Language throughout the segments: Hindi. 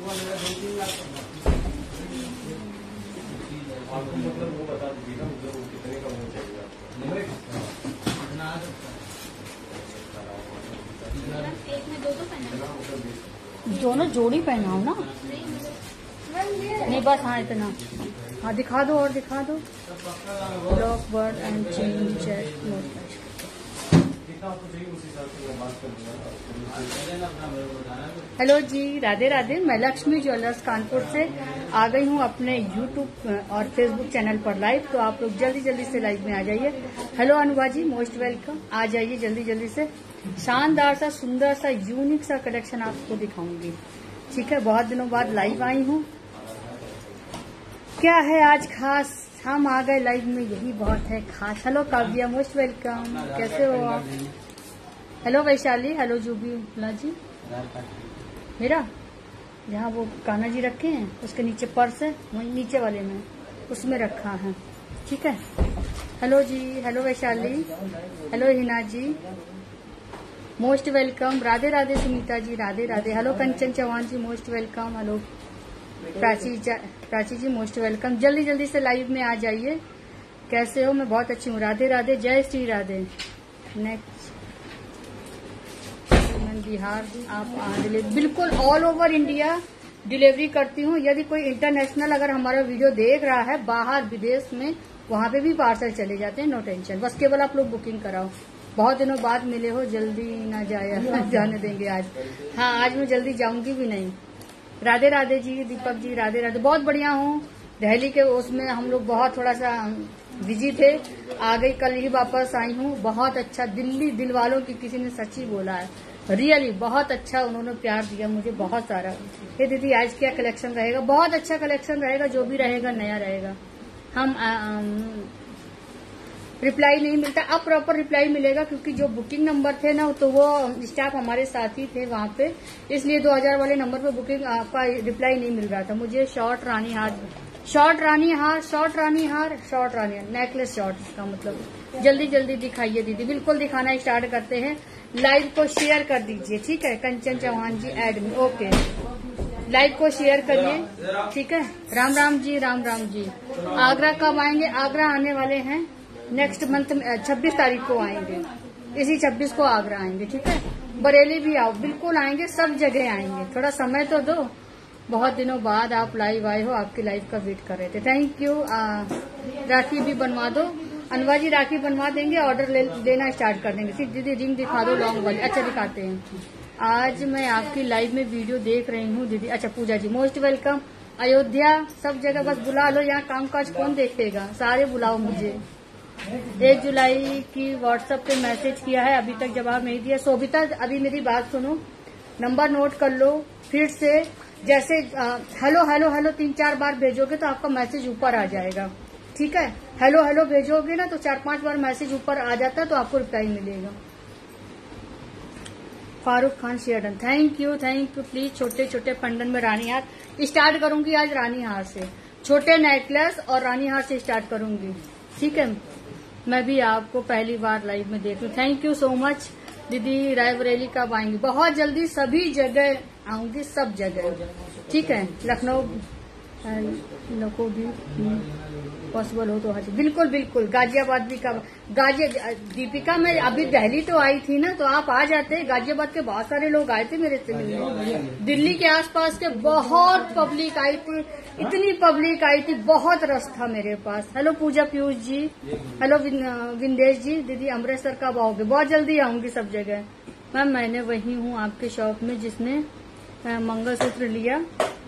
आपको मतलब वो बता दीजिए ना, मतलब वो कितने का हो जाएगा। एक में दो पहना, दोनों जोड़ी पहनाओ ना। नहीं बस हाँ इतना। हाँ दिखा दो और दिखा दो। Block bird and change check note. Hello जी, राधे राधे। मैं लक्ष्मी ज्वेलर्स कानपुर से आ गई हूँ अपने यूट्यूब और फेसबुक चैनल पर लाइव। तो आप लोग जल्दी जल्दी से लाइव में आ जाइए। Hello Anuva ji, most welcome. आ जाइए जल्दी जल्दी से। शानदार सा सुंदर सा यूनिक सा कलेक्शन आपको दिखाऊंगी। ठीक है, बहुत दिनों बाद लाइव आई हूँ। क्या है आज खास, हम आ गए लाइव में, यही बहुत है खास। Hello Kavya, most welcome. कैसे हो आप? Hello Vaishali, hello Jubi ji. मेरा जहाँ वो कान्हा जी रखे हैं उसके नीचे पर्स है, वहीं नीचे वाले में उसमें रखा है। ठीक है। हेलो जी, hello Vaishali, hello Hina ji, most welcome. Radhe Radhe Sunita ji, Radhe Radhe. Hello Kanchan Chauhan ji, most welcome. Hello Prachi ji, most welcome. जल्दी जल्दी से लाइव में आ जाइए। कैसे हो? मैं बहुत अच्छी हूँ, राधे राधे, जय श्री राधे। नेक्स्ट बिहार, आप बिल्कुल ऑल ओवर इंडिया डिलीवरी करती हूँ। यदि कोई इंटरनेशनल अगर हमारा वीडियो देख रहा है बाहर विदेश में, वहाँ पे भी पार्सल चले जाते हैं, नो टेंशन। बस केवल आप लोग बुकिंग कराओ। बहुत दिनों बाद मिले हो, जल्दी ना जाने देंगे आज। हाँ, आज मैं जल्दी जाऊंगी भी नहीं। राधे राधे जी, दीपक जी, राधे राधे। बहुत बढ़िया हूँ। दिल्ली के उसमें हम लोग बहुत थोड़ा सा बिजी थे, आ गई, कल ही वापस आई हूँ। बहुत अच्छा, दिल्ली दिल वालों की किसी ने सच्ची बोला है, रियली बहुत अच्छा उन्होंने प्यार दिया मुझे, बहुत सारा। ये दीदी आज क्या कलेक्शन रहेगा? बहुत अच्छा कलेक्शन रहेगा, जो भी रहेगा नया रहेगा। हम रिप्लाई नहीं मिलता, अब प्रॉपर रिप्लाई मिलेगा, क्योंकि जो बुकिंग नंबर थे ना, तो वो स्टाफ हमारे साथ ही थे वहाँ पे, इसलिए 2000 वाले नंबर पे बुकिंग आपका रिप्लाई नहीं मिल रहा था मुझे। शॉर्ट रानी हार, शॉर्ट रानी हार, शॉर्ट रानी हार, शॉर्ट रानी हार, नेकलेस शॉर्ट का मतलब। जल्दी जल्दी दिखाइए दीदी, बिल्कुल दिखाना स्टार्ट करते हैं। लाइव को शेयर कर दीजिए, ठीक है। Kanchan Chauhan ji admin, okay. Live को शेयर करिए, ठीक है। राम राम जी, राम राम जी। आगरा कब आएंगे? आगरा आने वाले हैं नेक्स्ट मंथ में, 26 तारीख को आएंगे। इसी 26 को आगरा आएंगे, ठीक है। बरेली भी आओ, बिल्कुल आएंगे, सब जगह आएंगे। थोड़ा समय तो दो, बहुत दिनों बाद आप लाइव आए हो, आपकी लाइव का वेट कर रहे थे। Thank you. राखी भी बनवा दो अनवा जी, राखी बनवा देंगे, ऑर्डर लेना स्टार्ट कर देंगे। ठीक दीदी, रिंग दिखा दो लॉन्ग वाली। अच्छा दिखाते हैं। आज मैं आपकी लाइव में वीडियो देख रही हूँ दीदी। अच्छा पूजा जी, मोस्ट वेलकम। अयोध्या, सब जगह बस बुला लो, यहाँ कामकाज कौन देखेगा, सारे बुलाओ मुझे। 1 जुलाई की व्हाट्सएप पे मैसेज किया है, अभी तक जवाब नहीं दिया। शोभिता, अभी मेरी बात सुनो, नंबर नोट कर लो फिर से। जैसे हेलो हेलो हेलो 3-4 बार भेजोगे तो आपका मैसेज ऊपर आ जाएगा, ठीक है। हेलो हेलो भेजोगे ना तो 4-5 बार मैसेज ऊपर आ जाता है, तो आपको रिप्लाई मिलेगा। Farooq Khan share done, thank you thank you. Please छोटे छोटे पंडन में रानी हार स्टार्ट करूंगी आज, रानी हार से, छोटे नेकलेस और रानी हार से स्टार्ट करूंगी, ठीक है। मैं भी आपको पहली बार लाइव में देख रही हूँ, थैंक यू सो मच दीदी। रायबरेली कब आएंगी? बहुत जल्दी, सभी जगह आऊंगी, सब जगह, ठीक है। लखनऊ को भी पॉसिबल हो तो हज, बिल्कुल बिल्कुल। गाजियाबाद भी कब? दीपिका, मैं अभी दिल्ली तो आई थी ना, तो आप आ जाते। गाजियाबाद के बहुत सारे लोग आए थे मेरे से मिलने, दिल्ली के आसपास के बहुत पब्लिक आई थी, इतनी पब्लिक आई थी, बहुत रश था मेरे पास। Hello Pooja Piyush ji, hello Vindesh ji. दीदी अमृतसर कब आओगे? बहुत जल्दी आऊंगी सब जगह। मैम मैंने वही हूँ आपके शॉप में जिसने मंगलसूत्र लिया,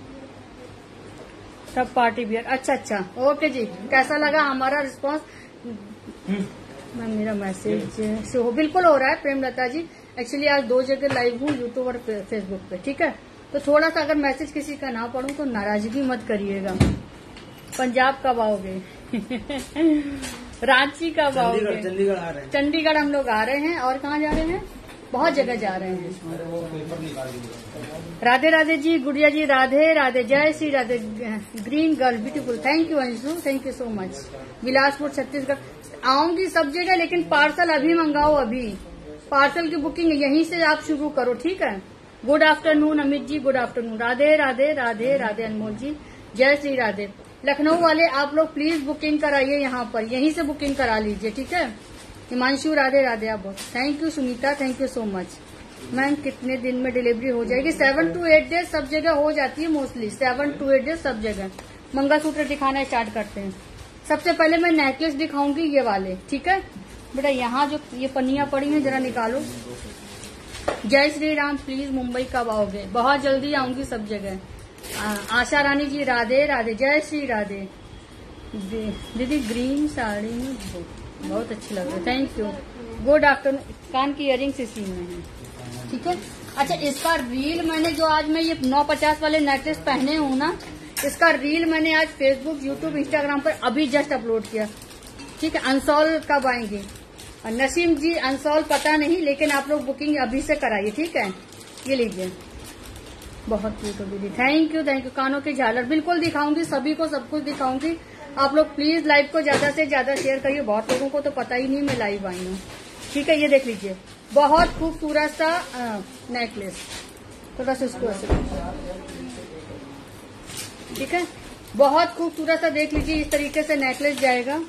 सब पार्टी वियर। अच्छा अच्छा, ओके जी। कैसा लगा हमारा रिस्पांस? मैम मेरा मैसेज हो बिल्कुल हो रहा है प्रेमलता जी। एक्चुअली आज 2 जगह लाइव हूँ, यूट्यूब और फेसबुक पे, ठीक है। तो थोड़ा सा अगर मैसेज किसी का ना पढ़ूं तो नाराजगी मत करिएगा। पंजाब कब आओगे? रांची कब आओगे? चंडीगढ़ आ रहे हैं। चंडीगढ़ हम लोग आ रहे हैं, और कहाँ जा रहे हैं? बहुत जगह जा रहे हैं। राधे राधे जी, गुड़िया जी, राधे राधे, जय Shri Radhe. Green girl beautiful, thank you Anshu, thank you so much. Bilaspur Chhattisgarh आऊंगी सब जगह, लेकिन पार्सल अभी मंगाओ, अभी पार्सल की बुकिंग यहीं से आप शुरू करो, ठीक है। Good afternoon Amit ji, good afternoon. Radhe Radhe Radhe Radhe Anmol ji, जय श्री राधे। लखनऊ वाले आप लोग प्लीज बुकिंग कराइए, यहाँ पर यहीं से बुकिंग करा लीजिए, ठीक है। हिमांशु राधे राधे आप बहुत thank you. Sunita thank you so much. Ma'am कितने दिन में डिलीवरी हो जाएगी? 7 to 8 डेज सब जगह हो जाती है, मोस्टली 7 to 8 डेज सब जगह। मंगलसूत्र दिखाना स्टार्ट करते हैं। सबसे पहले मैं नेकलेस दिखाऊंगी ये वाले, ठीक है बेटा। यहाँ जो ये पन्नियां पड़ी हैं जरा निकालो। जय श्री राम। प्लीज मुंबई कब आओगे? बहुत जल्दी आऊंगी सब जगह। आशा रानी जी राधे राधे, जय श्री राधे। दीदी ग्रीन साड़ी में बहुत अच्छी लग रही है, थैंक यू। Good afternoon. कान की इयरिंग्स इसी में है, ठीक है। अच्छा इसका रील मैंने जो आज मैं ये 950 वाले नेकलेस पहने हूँ ना, इसका रील मैंने आज फेसबुक, यूट्यूब, इंस्टाग्राम पर अभी जस्ट अपलोड किया, ठीक है। अनसॉल कब आएंगे? नसीम जी अनसॉल पता नहीं, लेकिन आप लोग बुकिंग अभी से कराइए, ठीक है। ये लीजिए, बहुत क्यूट हो दीदी, थैंक यू थैंक यू। कानों की झालर बिल्कुल दिखाऊंगी, सभी को सब कुछ दिखाऊंगी। आप लोग प्लीज लाइव को ज्यादा से ज्यादा शेयर करिए। बहुत लोगों को तो पता ही नहीं मैं लाइव आई हूँ, ठीक है। ये देख लीजिए, बहुत खूबसूरत सा नेकलेस। थोड़ा सा उसको ऐसे, ठीक है। बहुत खूबसूरत सा देख लीजिए, इस तरीके से नेकलेस जाएगा।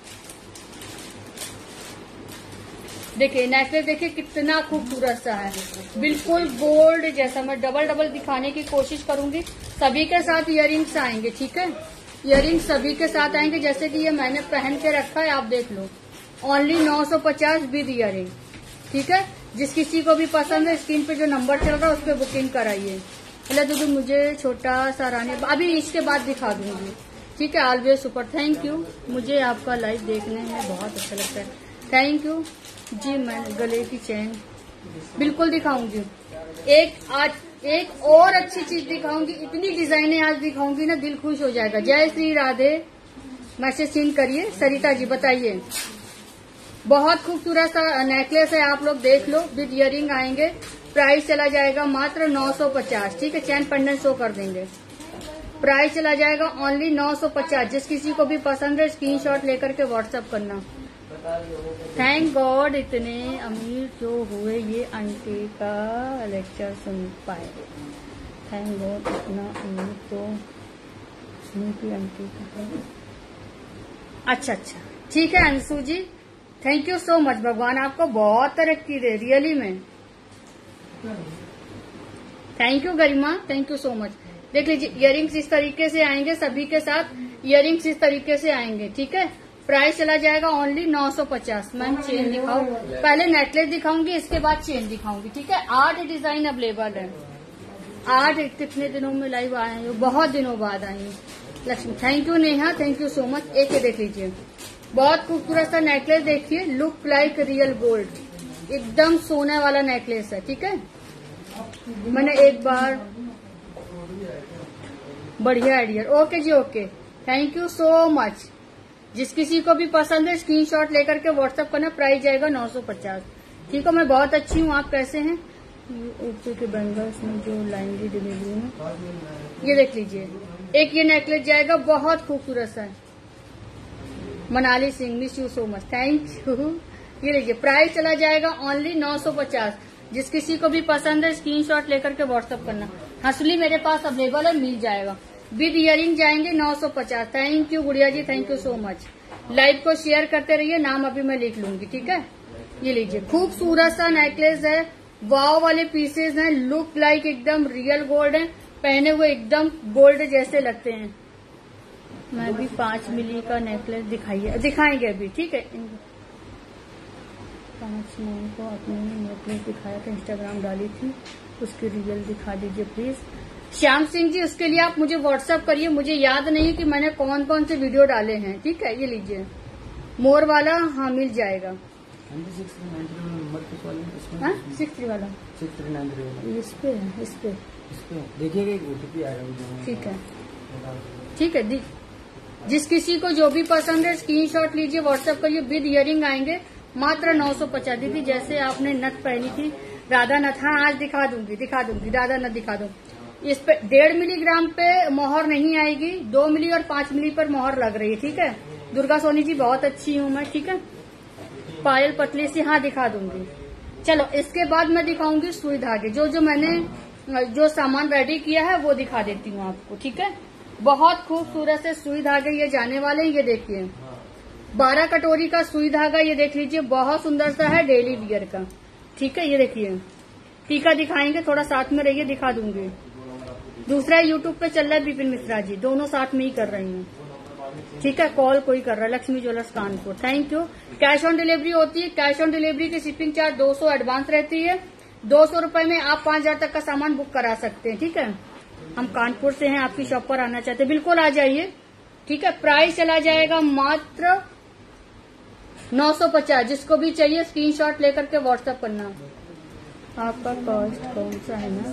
देखिए नेकलेस, देखिए कितना खूबसूरत सा है, बिल्कुल गोल्ड जैसा। मैं डबल डबल दिखाने की कोशिश करूंगी। सभी के साथ इयररिंग्स आएंगे, ठीक है। इयररिंग्स सभी के साथ आएंगे, जैसे कि ये मैंने पहन के रखा है, आप देख लो। ओनली 950 विद इयररिंग, ठीक है। जिस किसी को भी पसंद है, स्क्रीन पे जो नंबर चल रहा है उस पर बुकिंग कराइए। हेलो दीदी, मुझे छोटा सा रानी अभी इसके बाद दिखा दूंगी, ठीक है। Always super, thank you. मुझे आपका लाइव देखने में बहुत अच्छा लगता है, थैंक यू जी। मैं गले की चेन बिल्कुल दिखाऊंगी। एक और अच्छी चीज दिखाऊंगी, इतनी डिजाइनें आज दिखाऊंगी ना, दिल खुश हो जाएगा। जय श्री राधे। मैसेज सीन करिए। सरिता जी बताइए, बहुत खूबसूरत सा नेकलेस है, आप लोग देख लो। विद इयररिंग आएंगे, प्राइस चला जाएगा मात्र 950, ठीक है। चैन पेंडेंट शो कर देंगे, प्राइस चला जाएगा ओनली 950। जिस किसी को भी पसंद है स्क्रीनशॉट लेकर के व्हाट्सएप करना। थैंक गॉड इतने अमीर जो हुए ये आंटी का लेक्चर सुन पाए। थैंक गॉड इतना अमीर तो की आंटी का। अच्छा, ठीक है Anshu ji, thank you so much. भगवान आपको बहुत तरक्की दे, रियली में। Thank you Garima, thank you so much. देख लीजिए, इयररिंग्स इस तरीके से आएंगे, सभी के साथ इयररिंग्स इस तरीके से आएंगे, ठीक है। प्राइस चला जाएगा ओनली 950। मैम चेन दिखाओ, पहले नेकलेस दिखाऊंगी, इसके बाद चेन दिखाऊंगी, ठीक है। 8 डिजाइन अवेलेबल है। 8 कितने दिनों में लाइव आए हैं? बहुत दिनों बाद आई हूँ। Lakshmi thank you. Neha thank you so much. एक ये देख लीजिए, बहुत खूबसूरत सा नेकलेस, देखिए लुक लाइक रियल गोल्ड, एकदम सोने वाला नेकलेस है, ठीक है। मैंने एक बार बढ़िया आइडिया। ओके जी, okay, thank you so much. जिस किसी को भी पसंद है स्क्रीनशॉट लेकर के व्हाट्सएप करना। प्राइस जाएगा 950, ठीक है। मैं बहुत अच्छी हूँ, आप कैसे हैं? के बैंगल्स में जो लाएंगी डिलीवरी में, ये देख लीजिए। एक ये नेकलेस जाएगा, बहुत खूबसूरत सा है। Manali Singh, miss you so much, thank you. ये लीजिए, प्राइस चला जाएगा ओनली 950। जिस किसी को भी पसंद है स्क्रीनशॉट लेकर के व्हाट्सएप करना। हंसली मेरे पास अवेलेबल है, मिल जाएगा। विद इयररिंग जाएंगे 950। Thank you Gudiya ji, thank you so much. Live को शेयर करते रहिए, नाम अभी मैं लिख लूंगी, ठीक है। ये लीजिए, खूबसूरत सा नेकलेस है, वाव वाले पीसेज हैं, लुक लाइक एकदम रियल गोल्ड है, पहने हुए एकदम गोल्ड जैसे लगते हैं। मैं भी 5 मिली का नेकलेस दिखाएंगे अभी, ठीक है। 5 मई को आपने नेकलेस दिखाया था, इंस्टाग्राम डाली थी, उसकी रियल दिखा दीजिए प्लीज। श्याम सिंह जी, उसके लिए आप मुझे व्हाट्सएप करिए, मुझे याद नहीं कि मैंने कौन कौन से वीडियो डाले हैं, ठीक है। ये लीजिए, मोर वाला, हाँ मिल जाएगा। 63 वाला, 6393 इस पे है, इस पे देखिएगा, एक OTP आ रहा है, ठीक है। जिस किसी को जो भी पसंद है स्क्रीनशॉट लीजिए, व्हाट्सएप करिए। विद इयररिंग आएंगे मात्र 950। दीदी जैसे आपने नथ पहनी थी, राधा नथ, हाँ आज दिखा दूंगी, राधा नथ दिखा दूं। इस पे 1.5 मिलीग्राम पे मोहर नहीं आएगी, 2 मिली और 5 मिली पर मोहर लग रही है, ठीक है। दुर्गा सोनी जी बहुत अच्छी हूँ मैं, ठीक है। पायल पतली सी, हाँ दिखा दूंगी। चलो इसके बाद मैं दिखाऊंगी सुई धागे। जो मैंने जो सामान रेडी किया है वो दिखा देती हूँ आपको, ठीक है। बहुत खूबसूरत से सुई धागे ये जाने वाले हैं। ये देखिए 12 कटोरी का सुई धागा, ये देख लीजिए, बहुत सुंदर सा है, डेली वियर का, ठीक है। ये देखिए टीका दिखाएंगे, थोड़ा साथ में रहिए, दिखा दूंगी। दूसरा यूट्यूब पे चल रहा है विपिन मिश्रा जी, दोनों साथ में ही कर रही हूँ, ठीक है। कॉल कोई कर रहा है, Lakshmi jewellers Kanpur, thank you. Cash on delivery होती है। कैश ऑन डिलीवरी की शिपिंग चार्ज 200 एडवांस रहती है। 200 रुपए में आप 5000 तक का सामान बुक करा सकते हैं, ठीक है। हम कानपुर से हैं, आपकी शॉप पर आना चाहते हैं, बिल्कुल आ जाइए, ठीक है। प्राइस चला जाएगा मात्र 950। जिसको भी चाहिए स्क्रीनशॉट लेकर के व्हाट्सएप करना। आपका कॉस्ट कौन सा है ना?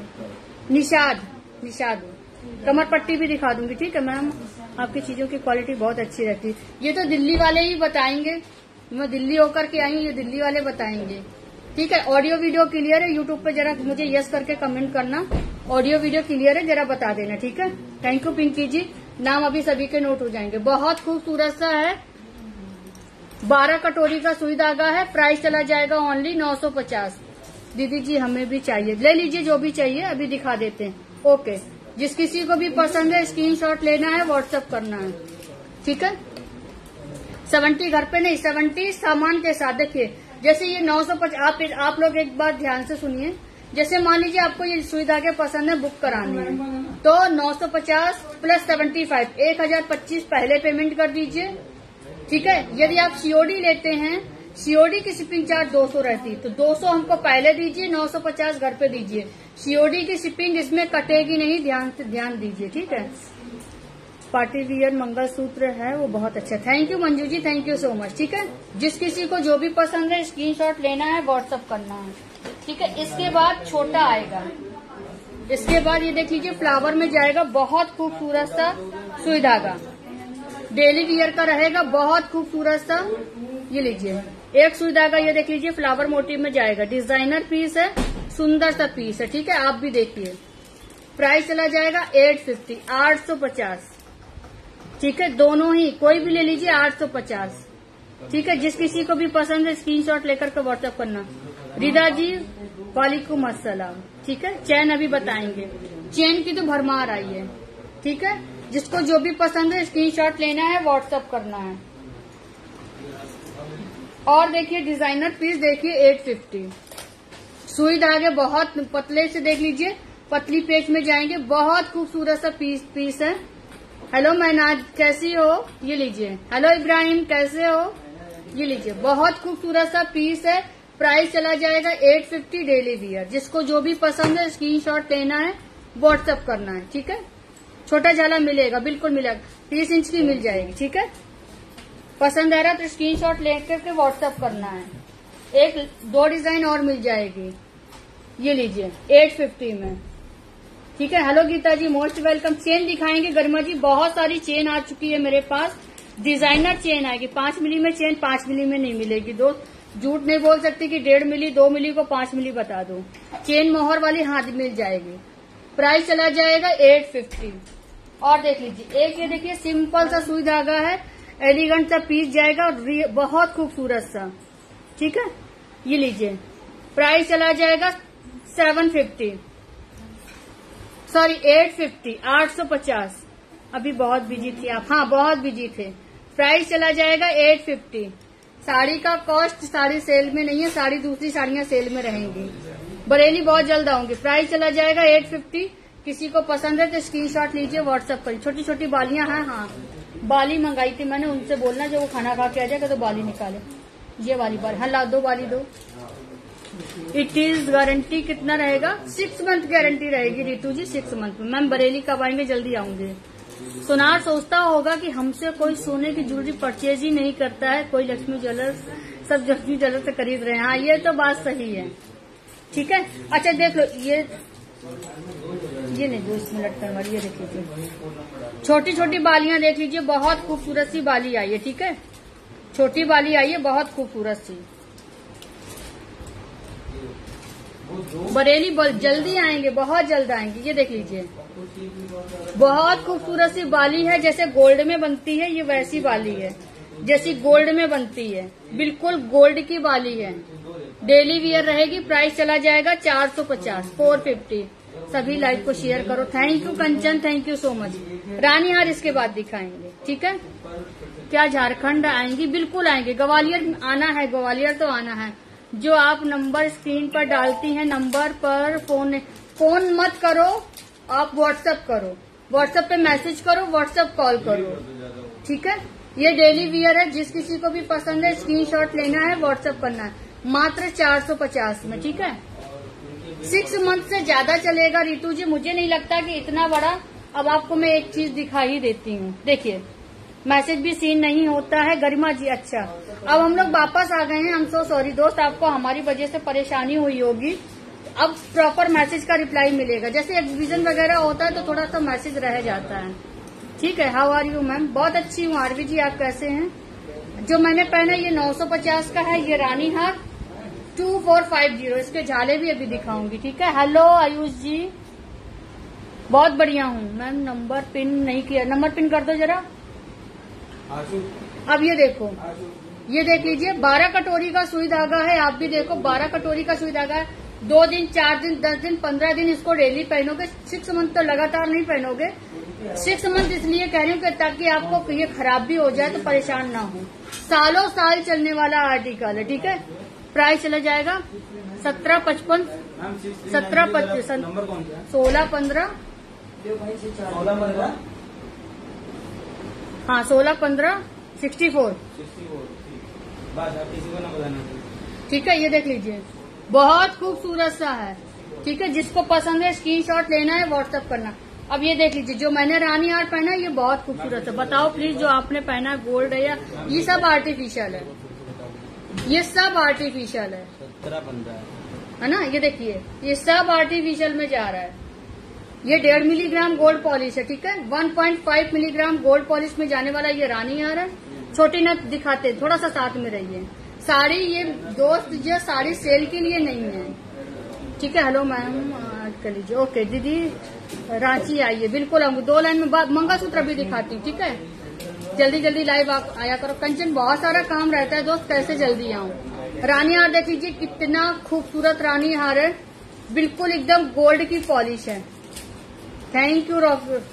निषाद कमर पट्टी भी दिखा दूंगी, ठीक है मैम। आपकी चीजों की क्वालिटी बहुत अच्छी रहती है। ये तो दिल्ली वाले ही बताएंगे, मैं दिल्ली होकर के आई हूँ, ये दिल्ली वाले बताएंगे, ठीक है। ऑडियो वीडियो क्लियर है? यूट्यूब पे जरा मुझे यस करके कमेंट करना, ऑडियो वीडियो क्लियर है, जरा बता देना, ठीक है। थैंक यू पिंकी जी, नाम अभी सभी के नोट हो जाएंगे। बहुत खूबसूरत सा है, 12 कटोरी का सुई धागा है। प्राइस चला जाएगा ओनली 950। दीदी जी हमें भी चाहिए, ले लीजिए जो भी चाहिए, अभी दिखा देते हैं, ओके। जिस किसी को भी पसंद है स्क्रीनशॉट लेना है, व्हाट्सएप करना है, ठीक है। 70 घर पे नहीं, 70 सामान के साथ। देखिए जैसे ये 950, आप लोग एक बार ध्यान से सुनिए। जैसे मान लीजिए आपको ये सुई धागे पसंद है, बुक करानी है, तो 950 प्लस 75, 1025 पहले पेमेंट कर दीजिए, ठीक है। यदि आप सीओडी लेते हैं, सीओडी की शिपिंग चार्ज 200 रहती, तो 200 हमको पहले दीजिए, 950 घर पे दीजिए। सीओडी की शिपिंग इसमें कटेगी नहीं, ध्यान दीजिए, ठीक है। पार्टी वियर मंगलसूत्र है, वो बहुत अच्छा। Thank you Manju ji, thank you so much, ठीक है। जिस किसी को जो भी पसंद है स्क्रीनशॉट लेना है, व्हाट्सएप करना है, ठीक है। इसके बाद छोटा आएगा, इसके बाद ये देख लीजिए फ्लावर में जाएगा, बहुत खूबसूरत सा सुई धागा, डेली वियर का रहेगा, बहुत खूबसूरत सा। ये लीजिए एक सुई धागा, ये देख लीजिए फ्लावर मोटिव में जाएगा, डिजाइनर पीस है, सुंदर सा पीस है, ठीक है। आप भी देखिए, प्राइस चला जाएगा 850, 850, ठीक है। दोनों ही कोई भी ले लीजिए, 850, ठीक है। जिस किसी को भी पसंद है स्क्रीनशॉट लेकर के व्हाट्सएप करना। रिदा जी वालेकुम अस्सलाम, ठीक है। चैन अभी बताएंगे, चैन की तो भरमार आई है, ठीक है। जिसको जो भी पसंद है स्क्रीनशॉट लेना है, व्हाट्सएप करना है। और देखिए डिजाइनर पीस देखिए 850, सुई धागे बहुत पतले से, देख लीजिए पतली पेच में जाएंगे, बहुत खूबसूरत सा पीस है। हेलो मैनाज कैसी हो? ये लीजिए। हेलो इब्राहिम कैसे हो? ये लीजिए, बहुत खूबसूरत सा पीस है। प्राइस चला जाएगा 850 डेली वियर। जिसको जो भी पसंद है स्क्रीनशॉट लेना है, व्हाट्सएप करना है, ठीक है। छोटा जाला मिलेगा, बिल्कुल मिलेगा, 30 इंच की मिल जाएगी, ठीक है। पसंद आ रहा तो स्क्रीनशॉट लेकर के व्हाट्सएप करना है। एक 2 डिजाइन और मिल जाएगी, ये लीजिए 850 में, ठीक है। Hello Geeta ji, most welcome. Chain दिखाएंगे गरिमा जी, बहुत सारी चेन आ चुकी है मेरे पास, डिजाइनर चेन आएगी। 5 मिली में चेन 5 मिली में नहीं मिलेगी, दो झूठ नहीं बोल सकती कि 1.5 मिली 2 मिली को 5 मिली बता दो। चेन मोहर वाली हाथ मिल जाएगी। प्राइस चला जाएगा 850। और देख लीजिए एक ये देखिए सिंपल सा सुई धागा है, एलिगेंट सा पीस जाएगा, बहुत खूबसूरत सा, ठीक है। ये लीजिए, प्राइस चला जाएगा 750, सॉरी 850, 850। अभी बहुत बिजी थी आप, हाँ बहुत बिजी थे। प्राइस चला जाएगा 850। साड़ी का कॉस्ट, साड़ी सेल में नहीं है, साड़ी दूसरी साड़ियां सेल में रहेंगी। बरेली बहुत जल्द आऊंगी। प्राइस चला जाएगा 850। किसी को पसंद है तो स्क्रीनशॉट लीजिए, व्हाट्सएप करिए। छोटी छोटी बालियां हैं, हाँ बाली मंगाई थी मैंने, उनसे बोलना जो वो खाना खा के आ जाएगा तो बाली निकाले। ये वाली बाली, हाँ ला दो बाली दो। इट इज गारंटी कितना रहेगा? 6 मंथ गारंटी रहेगी रितु जी, 6 मंथ में। मैम बरेली कब आएंगे? जल्दी आऊंगे। सोनार सोचता होगा कि हमसे कोई सोने की ज्वेलरी परचेज ही नहीं करता है, कोई लक्ष्मी ज्वेलर्स, सब लक्ष्मी ज्वेलर्स से खरीद रहे हैं। हाँ ये तो बात सही है, ठीक है। अच्छा देख लो, ये नहीं 2 इसमें लटकन वाली, ये देख लीजिए, छोटी छोटी बालियां देख लीजिए, बहुत खूबसूरत सी बाली आई है, ठीक है। छोटी बाली आई है, बहुत खूबसूरत सी। बरेली जल्दी आएंगे, बहुत जल्द आएंगे। ये देख लीजिए, बहुत खूबसूरत सी बाली है, जैसे गोल्ड में बनती है, ये वैसी बाली है जैसी गोल्ड में बनती है, बिल्कुल गोल्ड की बाली है, डेली वियर रहेगी। प्राइस चला जाएगा 450, 450। सभी लाइव को शेयर करो। Thank you Kanchan, thank you so much. रानी हार इसके बाद दिखाएंगे, ठीक है। क्या झारखंड आएंगी? बिल्कुल आएंगे। ग्वालियर आना है, ग्वालियर तो आना है। जो आप नंबर स्क्रीन पर डालती हैं, नंबर पर फोन मत करो, आप व्हाट्सएप करो, व्हाट्सएप पे मैसेज करो, व्हाट्सएप कॉल करो, ठीक है। ये डेली वियर है, जिस किसी को भी पसंद है स्क्रीनशॉट लेना है, व्हाट्सएप करना है, मात्र 450 में, ठीक है। 6 मंथ से ज्यादा चलेगा रितु जी, मुझे नहीं लगता कि इतना बड़ा। अब आपको मैं एक चीज दिखा ही देती हूँ, देखिए मैसेज भी सीन नहीं होता है। गरिमा जी अच्छा, अब हम लोग वापस आ गए हैं। हम सो सॉरी दोस्त, आपको हमारी वजह से परेशानी हुई होगी। अब प्रॉपर मैसेज का रिप्लाई मिलेगा। जैसे एग्जीबिशन वगैरह होता है तो थोड़ा सा मैसेज रह जाता है, ठीक है। How are you ma'am? बहुत अच्छी हूँ। आरवी जी आप कैसे हैं? जो मैंने पहना ये 950 का है, ये रानी हार 2450। इसके झाले भी अभी दिखाऊंगी, ठीक है। हेलो आयुष जी, बहुत बढ़िया हूँ मैम। नंबर पिन नहीं किया, नंबर पिन कर दो जरा। अब ये देखो, ये देख लीजिए, 12 कटोरी का सुई धागा है। आप भी देखो 12 कटोरी का सुई धागा है। 2 दिन, 4 दिन, 10 दिन, 15 दिन इसको डेली पहनोगे। 6 मंथ तो लगातार नहीं पहनोगे। 6 मंथ इसलिए कह रही हूँ कि ताकि आपको ये खराब भी हो जाए तो परेशान ना हो। सालों साल चलने वाला आर्टिकल है, ठीक है। प्राइस चला जाएगा 1755, 1725, 1615, हाँ 1615, 64, ठीक है। ये देख लीजिए, बहुत खूबसूरत सा है, ठीक है। जिसको पसंद है स्क्रीनशॉट लेना है, व्हाट्सएप करना। अब ये देख लीजिए, जो मैंने रानी हार पहना ये बहुत खूबसूरत है। बताओ प्लीज जो आपने पहना है गोल्ड है या ये सब आर्टिफिशियल है? ये सब आर्टिफिशियल है, 17-15 है ना। ये देखिए, ये सब आर्टिफिशियल में जा रहा है। ये 1.5 मिलीग्राम गोल्ड पॉलिश है, ठीक है। 1.5 मिलीग्राम गोल्ड पॉलिश में जाने वाला ये रानी हार है। छोटी नथ दिखाते, थोड़ा सा साथ में रहिए। साड़ी ये दोस्त, ये साड़ी सेल के लिए नहीं है, ठीक है। हेलो मैम, कर लीजिए। ओके दीदी, रांची आइए, बिल्कुल आऊंगी। 2 लाइन में मंगलसूत्र भी दिखाती हूँ, ठीक है। जल्दी जल्दी लाइव आया करो। कंचन बहुत सारा काम रहता है दोस्त, कैसे जल्दी आऊं। रानी हार देख लीजिए, कितना खूबसूरत रानी हार है, बिल्कुल एकदम गोल्ड की पॉलिश है। Thank you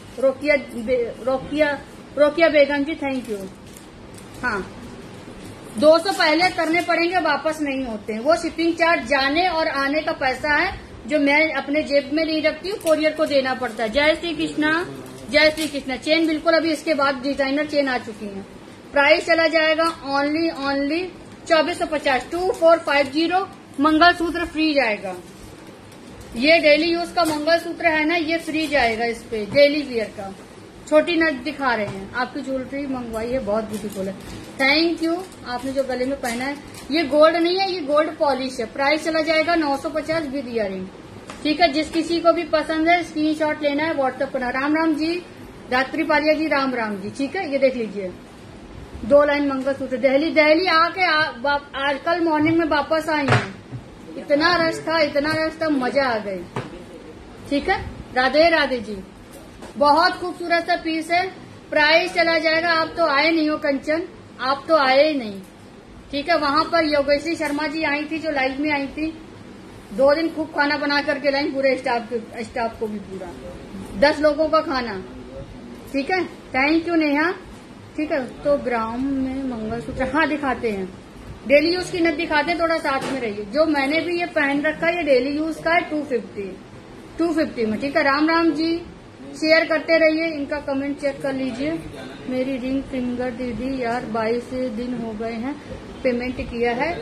Rokiya Begum ji, thank you. हाँ 200 पहले करने पड़ेंगे, वापस नहीं होते हैं। वो शिपिंग चार्ज जाने और आने का पैसा है जो मैं अपने जेब में नहीं रखती हूँ, कोरियर को देना पड़ता है। जय श्री कृष्णा, जय श्री कृष्णा। चेन बिल्कुल अभी इसके बाद डिजाइनर चेन आ चुकी है। प्राइस चला जाएगा ओनली 2450, 2450। मंगलसूत्र फ्री जाएगा। ये डेली यूज का मंगलसूत्र है ना, ये फ्री जाएगा इस पे, डेली वियर का। छोटी नथ दिखा रहे हैं। आपकी ज्वेलरी मंगवाई है, बहुत ब्यूटीफुल है, थैंक यू। आपने जो गले में पहना है ये गोल्ड नहीं है, ये गोल्ड पॉलिश है। प्राइस चला जाएगा 950 विद इयरिंग, ठीक है। जिस किसी को भी पसंद है स्क्रीनशॉट लेना है, व्हाट्सएप करना। राम राम जी, रात्रि पालिया जी, राम राम जी, ठीक है। ये देख लीजिए, 2 लाइन मंगलसूत्र। दहली आके आज कल मॉर्निंग में वापस आई हूँ। इतना रश था, मजा आ गई, ठीक है। राधे राधे जी, बहुत खूबसूरत सा पीस है। प्राइस चला जाएगा, आप तो आए नहीं हो कंचन, आप तो आए ही नहीं, ठीक है। वहां पर योगेश्वरी शर्मा जी आई थी, जो लाइव में आई थी। 2 दिन खूब खाना बना करके लाई, पूरे स्टाफ को भी पूरा 10 लोगों का खाना, ठीक है। थैंक यू नेहा, ठीक है। तो ग्राम में मंगलसूत्र हाँ दिखाते हैं, डेली यूज की नथ दिखाते हैं, थोड़ा साथ में रहिए। जो मैंने भी ये पहन रखा है ये डेली यूज का है, 250 में, ठीक है। राम राम जी, शेयर करते रहिए, इनका कमेंट चेक कर लीजिए। मेरी रिंग फिंगर दीदी यार 22 दिन हो गए हैं, पेमेंट किया है।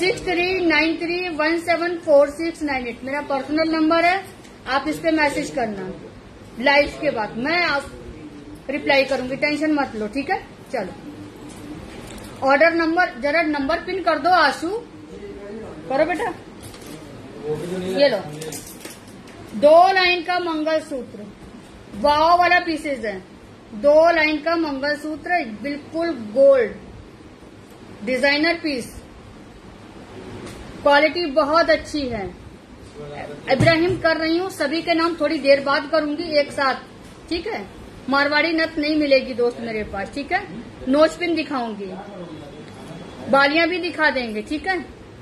6393174698 मेरा पर्सनल नंबर है, आप इस पे मैसेज करना। लाइव के बाद मैं आप रिप्लाई करूंगी, टेंशन मत लो, ठीक है। चलो ऑर्डर नंबर जरा नंबर पिन कर दो, आंसू करो बेटा। ये लो 2 लाइन का मंगलसूत्र, वाव वाला पीसेज है। 2 लाइन का मंगलसूत्र, बिल्कुल गोल्ड डिजाइनर पीस, क्वालिटी बहुत अच्छी है। इब्राहिम कर रही हूँ, सभी के नाम थोड़ी देर बाद करूंगी एक साथ, ठीक है। मारवाड़ी नथ नहीं मिलेगी दोस्त मेरे पास, ठीक है। नोज पिन दिखाऊंगी, बालियां भी दिखा देंगे, ठीक है।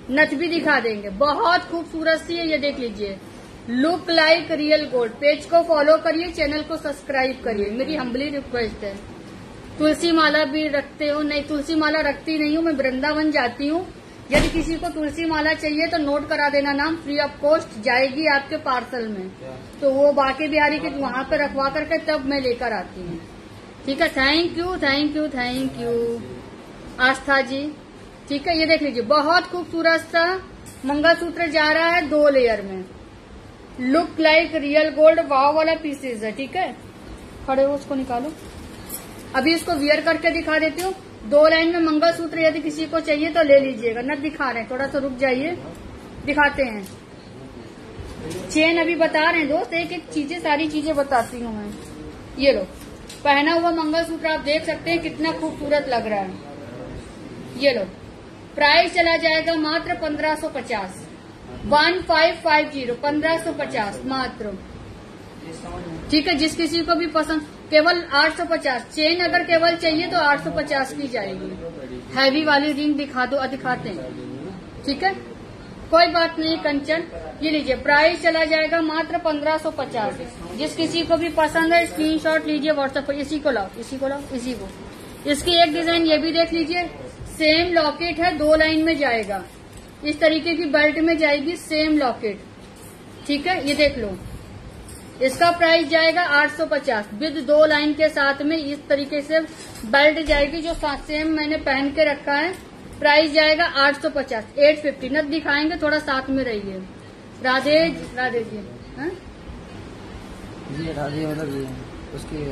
नथ भी दिखा देंगे। बहुत खूबसूरत सी है, ये देख लीजिए। Look like real gold. Page को फॉलो करिए, चैनल को सब्सक्राइब करिए, मेरी हम्बली रिक्वेस्ट है। तुलसी माला भी रखते हो? नहीं, तुलसी माला रखती नहीं हूँ, मैं वृंदावन जाती हूँ। यदि किसी को तुलसी माला चाहिए तो नोट करा देना नाम, फ्री ऑफ कॉस्ट जाएगी आपके पार्सल में। तो वो बाके बिहारी के वहां पे रखवा करके तब मैं लेकर आती हूँ। ठीक है, thank you thank you thank you Astha ji. ठीक है, ये देख लीजिए, बहुत खूबसूरत सा मंगलसूत्र जा रहा है 2 लेयर में। Look like real gold, wow वाला पीसेज है। ठीक है, खड़े हो, उसको निकालो। अभी इसको वियर करके दिखा देती हूँ। 2 लाइन में मंगलसूत्र यदि किसी को चाहिए तो ले लीजिएगा। न दिखा रहे हैं, थोड़ा सा रुक जाइए, दिखाते हैं। चेन अभी बता रहे हैं दोस्त, एक एक चीजें, सारी चीजें बताती हूँ मैं। ये लो, पहना हुआ मंगलसूत्र आप देख सकते हैं कितना खूबसूरत लग रहा है। ये लो, प्राइस चला जाएगा मात्र 1550, 1550, 1550 मात्र। ठीक है, जिस किसी को भी पसंद, केवल 850। चेन अगर केवल चाहिए तो 850 की जाएगी। हैवी वाली रिंग दिखा दो, दिखाते हैं। ठीक है, कोई बात नहीं कंचन, ये लीजिए, प्राइस चला जाएगा मात्र 1550। जिस किसी को भी पसंद है स्क्रीनशॉट लीजिए व्हाट्सएप पर। इसी को लाओ, इसी को लाओ, इसी को। इसकी एक डिजाइन ये भी देख लीजिए, सेम लॉकेट है, 2 लाइन में जाएगा। इस तरीके की बेल्ट में जाएगी सेम लॉकेट। ठीक है, ये देख लो, इसका प्राइस जाएगा 850 विद 2 लाइन के साथ में। इस तरीके से बेल्ट जाएगी जो सेम मैंने पहन के रखा है। प्राइस जाएगा 850, 850। नथ दिखाएंगे, थोड़ा साथ में रहिए। राधे राधे जी। हाँ जी, राधे मतलब उसकी।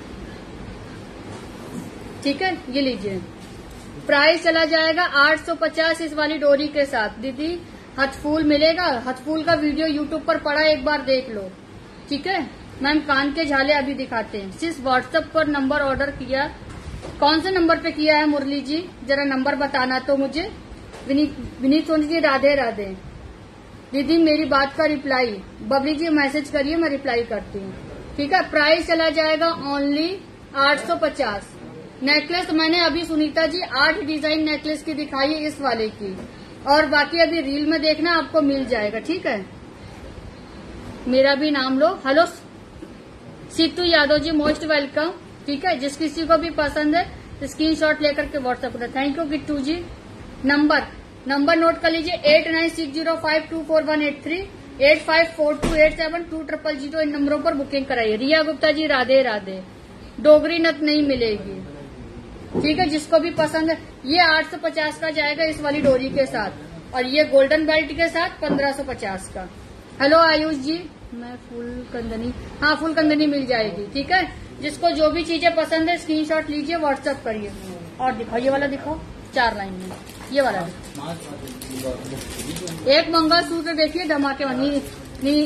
ठीक है, ये लीजिए, प्राइस चला जाएगा 850 इस वाली डोरी के साथ। दीदी हथफूल मिलेगा? हथफूल का वीडियो यूट्यूब पर पड़ा, एक बार देख लो। ठीक है मैम, कान के झाले अभी दिखाते हैं। सिर्फ व्हाट्सएप पर नंबर ऑर्डर किया, कौन से नंबर पे किया है मुरली जी, जरा नंबर बताना तो मुझे। विनीत सोनी जी, राधे राधे। दीदी मेरी बात का रिप्लाई, बबली जी मैसेज करिए, मैं रिप्लाई करती हूँ। ठीक है, प्राइस चला जाएगा ओनली 850। नेकलेस मैंने अभी सुनीता जी 8 डिजाइन नेकलेस की दिखाई है, इस वाले की, और बाकी अभी रील में देखना आपको मिल जाएगा। ठीक है, मेरा भी नाम लो। Hello Situ Yadav ji, most welcome. ठीक है, जिस किसी को भी पसंद है स्क्रीनशॉट लेकर के व्हाट्सएप करें। Thank you Kittu ji. Number note कर लीजिए, 8960524183, 8542872000। इन नंबरों पर बुकिंग कराइए। रिया गुप्ता जी, राधे राधे। डोगरी नथ नहीं मिलेगी। ठीक है, जिसको भी पसंद है, ये 850 का जाएगा इस वाली डोरी के साथ, और ये गोल्डन बेल्ट के साथ 1550 का। हेलो आयुष जी, मैं फुल कंदनी, हाँ फुल कंदनी मिल जाएगी। ठीक है, जिसको जो भी चीजें पसंद है स्क्रीनशॉट लीजिए, व्हाट्सएप करिए। और दिखाओ, ये वाला दिखाओ 4 लाइन में, ये वाला दिखाओ। एक मंगलसूत्र देखिए धमाके वाली।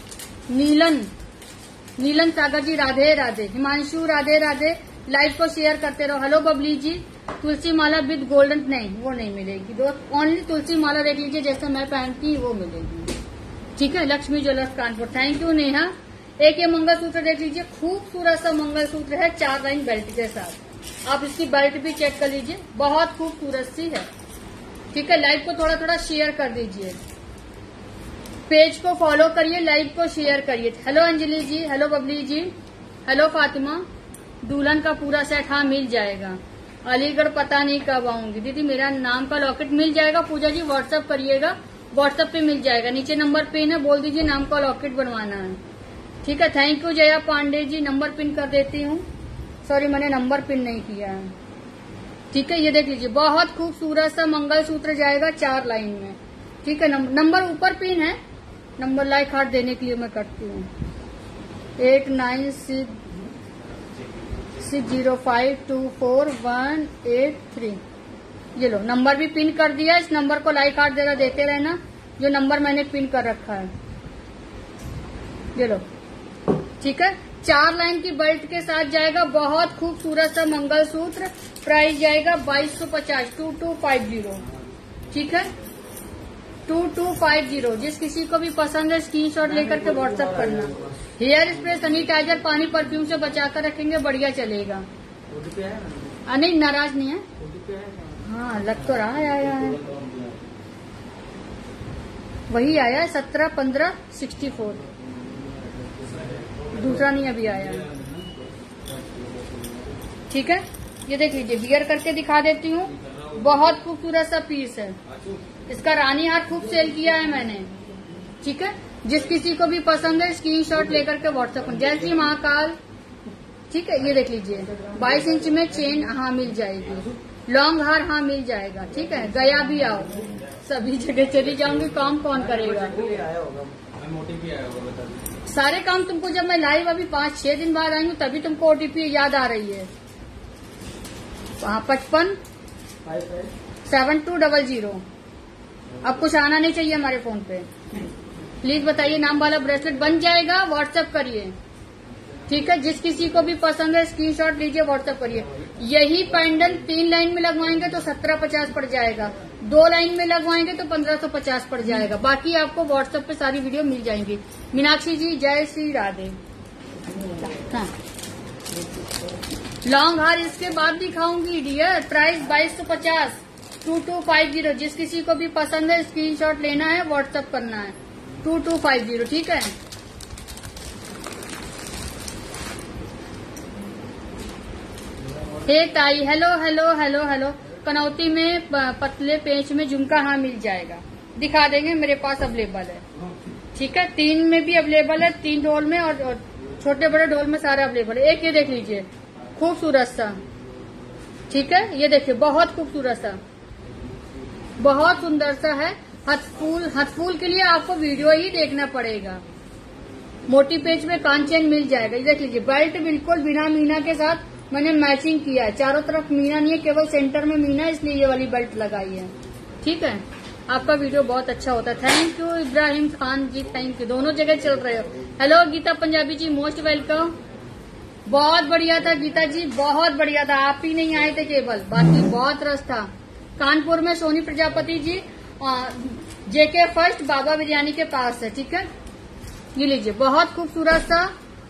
नीलन सागर जी, राधे राधे। हिमांशु, राधे राधे। लाइव को शेयर करते रहो। हेलो बबली जी, तुलसी माला विद गोल्डन, नहीं वो नहीं मिलेगी दोस्त, ओनली तुलसी माला देख लीजिए जैसे मैं पहनती वो मिलेगी। ठीक है, Lakshmi jewellers Kanpur. Thank you Neha. एक ये मंगलसूत्र देख लीजिए, खूबसूरत सा मंगलसूत्र है 4 लाइन बेल्ट के साथ। आप इसकी बेल्ट भी चेक कर लीजिए, बहुत खूबसूरत सी है। ठीक है, लाइव को थोड़ा थोड़ा शेयर कर दीजिए, पेज को फॉलो करिए, लाइव को शेयर करिए। Hello Anjali ji, hello Babli ji, hello Fatima. दुल्हन का पूरा सेट, हाँ मिल जाएगा। अलीगढ़ पता नहीं कब आऊंगी। दीदी मेरा नाम का लॉकेट मिल जाएगा। पूजा जी व्हाट्सएप करिएगा, व्हाट्सएप पे मिल जाएगा। नीचे नंबर पिन है, बोल दीजिए नाम का लॉकेट बनवाना है। ठीक है, thank you Jaya Pandey ji. Number pin कर देती हूँ, सॉरी मैंने नंबर पिन नहीं किया है। ठीक है, ये देख लीजिए, बहुत खूबसूरत सा मंगलसूत्र जाएगा 4 लाइन में। ठीक है, नंबर ऊपर पिन है, नंबर लाइक हार्ट देने के लिए मैं करती हूँ। 8960524183। ये लो, नंबर भी पिन कर दिया। इस नंबर को लाइक हार्ट देना देते रहना, जो नंबर मैंने पिन कर रखा है। ये लो, ठीक है, 4 लाइन की बेल्ट के साथ जाएगा, बहुत खूबसूरत सा मंगलसूत्र। प्राइस जाएगा 2250, 2250। ठीक है, 2250। जिस किसी को भी पसंद है स्क्रीनशॉट लेकर के व्हाट्सएप करना। हेयर स्प्रे, सैनिटाइजर, पानी, परफ्यूम से बचाकर रखेंगे, बढ़िया चलेगा। नहीं नाराज नहीं है, हाँ लग तो रहा है आया है। वही आया है 17-15-64, दूसरा नहीं अभी आया है। ठीक है, ये देख लीजिए, वियर करके दिखा देती हूँ। बहुत खूबसूरत सा पीस है। इसका रानी हार खूब सेल किया है मैंने। ठीक है, जिस किसी को भी पसंद है स्क्रीनशॉट लेकर के व्हाट्सएप पर। जय श्री महाकाल। ठीक है, ये देख लीजिए 22 इंच में चेन हाँ मिल जाएगी, लॉन्ग हार हाँ मिल जाएगा। ठीक है, गया भी आओ, सभी जगह चली जाऊंगी, काम कौन करेगा। मोटिव भी आया होगा, बता दीजिए। सारे काम तुमको जब मैं लाइव अभी 5-6 दिन बाद आई हूँ तभी तुमको ओटीपी याद आ रही है। 55-7200। अब कुछ आना नहीं चाहिए हमारे फोन पे। प्लीज बताइए, नाम वाला ब्रेसलेट बन जाएगा, व्हाट्सएप करिए। ठीक है, जिस किसी को भी पसंद है स्क्रीनशॉट लीजिए, व्हाट्सएप करिए। यही पेंडेंट 3 लाइन में लगवाएंगे तो 1750 पड़ जाएगा, 2 लाइन में लगवाएंगे तो 1550 पड़ जाएगा। बाकी आपको व्हाट्सएप पे सारी वीडियो मिल जाएंगी। मीनाक्षी जी जय श्री राधे। हाँ, लॉन्ग हार इसके बाद दिखाऊंगी डियर। प्राइस 2250, 2250। जिस किसी को भी पसंद है स्क्रीनशॉट लेना है, व्हाट्सएप करना है 2250। ठीक है, हे ताई, हेलो हेलो हेलो हेलो। कनौती में पतले पेच में झुमका हाँ मिल जाएगा, दिखा देंगे, मेरे पास अवेलेबल है। ठीक है, 3 में भी अवेलेबल है, 3 ढोल में और छोटे बड़े ढोल में सारा अवेलेबल है। एक ये देख लीजिए, खूबसूरत सा। ठीक है, ये देखिए बहुत खूबसूरत सा, बहुत सुंदर सा है। हथफूल के लिए आपको वीडियो ही देखना पड़ेगा। मोटी पेच में कान चेन मिल जाएगा। ये देख लीजिए, बेल्ट बिल्कुल बिना मीना के साथ मैंने मैचिंग किया है। चारों तरफ मीना नहीं है, केवल सेंटर में मीना है, इसलिए ये वाली बेल्ट लगाई है। ठीक है, आपका वीडियो बहुत अच्छा होता है। Thank you Ibrahim Khan ji, thank you. दोनों जगह चल रहे हो। Hello Geeta Punjabi ji, most welcome. बहुत बढ़िया था गीता जी, बहुत बढ़िया था। आप ही नहीं आए थे केवल, बाकी बहुत रस था। कानपुर में सोनी प्रजापति जी, जेके फर्स्ट बाबा बिरयानी के पास है। ठीक है, ये लीजिए, बहुत खूबसूरत सा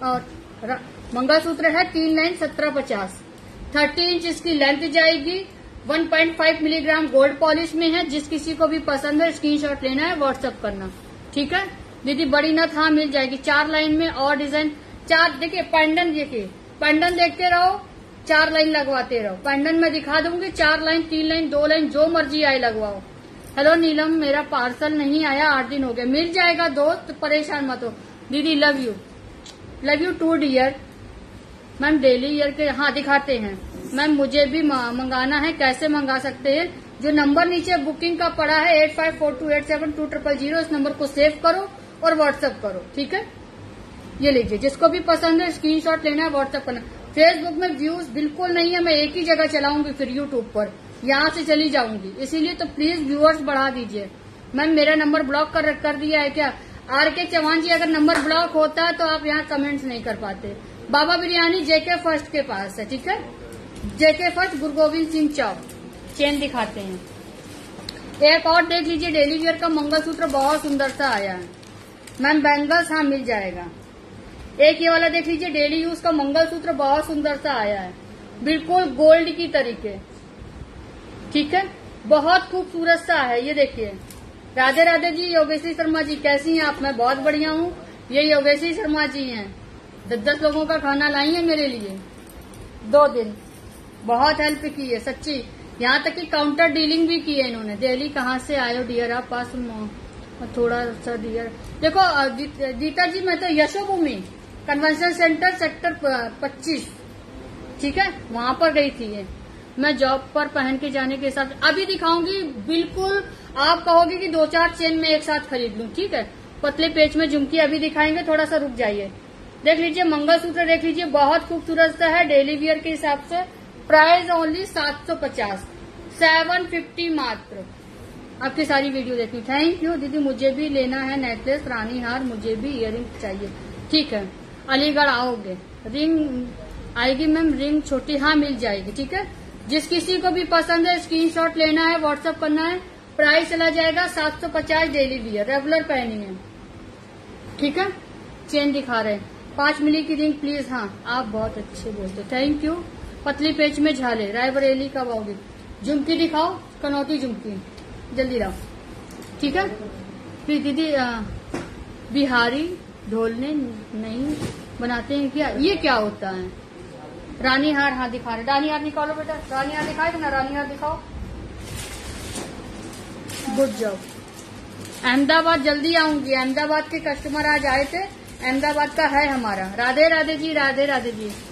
मंगलसूत्र है। 3 लाइन 1750, 30 इंच इसकी लेंथ जाएगी। 1.5 मिलीग्राम गोल्ड पॉलिश में है। जिस किसी को भी पसंद है स्क्रीनशॉट लेना है, व्हाट्सएप करना। ठीक है दीदी, बड़ी नथ हाँ मिल जाएगी। 4 लाइन में और डिजाइन 4। देखिए पेंडन, देखिए पेंडन देखते रहो, 4 लाइन लगवाते रहो। पेंडन में दिखा दूंगी, 4 लाइन 3 लाइन 2 लाइन जो मर्जी आए लगवाओ। हेलो नीलम, मेरा पार्सल नहीं आया, 8 दिन हो गए। मिल जाएगा दोस्त, परेशान मत हो। दीदी love you too dear. Ma'am daily ear के हाँ दिखाते हैं मैम, मुझे भी मंगाना है। कैसे मंगा सकते हैं? जो नंबर नीचे बुकिंग का पड़ा है 8542872000, इस नंबर को सेव करो और व्हाट्सएप करो। ठीक है, ये लीजिए, जिसको भी पसंद है स्क्रीनशॉट लेना है, व्हाट्सएप करना। फेसबुक में व्यूज बिल्कुल नहीं है, मैं एक ही जगह चलाऊंगी, फिर यूट्यूब पर यहाँ से चली जाऊंगी, इसीलिए तो प्लीज व्यूअर्स बढ़ा दीजिए। मैम मेरा नंबर ब्लॉक कर दिया है क्या? RK चौहान जी, अगर नंबर ब्लॉक होता है तो आप यहाँ कमेंट्स नहीं कर पाते। बाबा बिरयानी जेके फर्स्ट के पास है। ठीक है, जेके फर्स्ट गुरु गोविंद सिंह चौक। चेन दिखाते हैं। एक और देख लीजिए, डेली वियर का मंगलसूत्र बहुत सुंदर सा आया है। मैम बैंगल्स हाँ मिल जाएगा। एक ये वाला देख लीजिए, डेली यूज का मंगलसूत्र बहुत सुंदर सा आया है, बिल्कुल गोल्ड की तरीके। ठीक है, बहुत खूबसूरत सा है। ये देखिए, राधे राधे जी। योगेश्वरी शर्मा जी कैसी हैं आप? मैं बहुत बढ़िया हूँ। ये योगेश्वरी शर्मा जी हैं, 10 लोगों का खाना लाई है मेरे लिए 2 दिन। बहुत हेल्प की है सच्ची, यहाँ तक कि काउंटर डीलिंग भी की है इन्होंने। दिल्ली कहाँ से आए हो डियर आप? पास थोड़ा सा डियर। देखो गीता जी, मैं तो यशोभूमि कन्वेंशन सेंटर सेक्टर 25, ठीक है, वहां पर गई थी। ये मैं जॉब पर पहन के जाने के हिसाब से अभी दिखाऊंगी। बिल्कुल आप कहोगे कि 2-4 चेन में एक साथ खरीद लूं। ठीक है, पतले पेच में झुमकी अभी दिखाएंगे, थोड़ा सा रुक जाइए। देख लीजिए मंगलसूत्र, देख लीजिए बहुत खूबसूरत सा है। डेली वियर के हिसाब से प्राइस ओनली 750, 750 मात्र। आपकी सारी वीडियो देखनी। थैंक यू दीदी, मुझे भी लेना है नेकलेस, रानी हार, मुझे भी इयररिंग चाहिए। ठीक है, अलीगढ़ आओगे, रिंग आएगी मैम, रिंग छोटी हाँ मिल जाएगी। ठीक है, जिस किसी को भी पसंद है स्क्रीनशॉट लेना है, व्हाट्सएप करना है। प्राइस चला जाएगा 750 डेली वियर, रेगुलर पहनी है। ठीक है, चेन दिखा रहे हैं। 5 मिली की रिंग प्लीज। हाँ आप बहुत अच्छे बोलते, थैंक यू। पतली पेच में झाले, रायबरेली कब आओगी? झुमकी दिखाओ, कनौती झुमकी, जल्दी लाओ। ठीक है, प्रीति दीदी बिहारी ढोलने नहीं बनाते हैं क्या? ये क्या होता है? रानी हार, हाँ दिखा रहे। रानी हार निकालो बेटा, रानी हार दिखाए ना, रानी हार दिखाओ। Good job. अहमदाबाद जल्दी आऊंगी, अहमदाबाद के कस्टमर आज आए थे, अहमदाबाद का है हमारा। राधे राधे जी, राधे राधे जी।